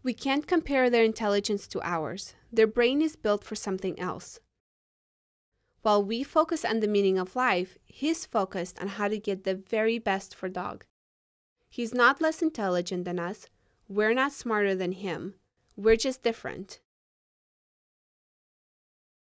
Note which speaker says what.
Speaker 1: We can't compare their intelligence to ours. Their brain is built for something else. While we focus on the meaning of life, he's focused on how to get the very best for dog. He's not less intelligent than us. We're not smarter than him. We're just different.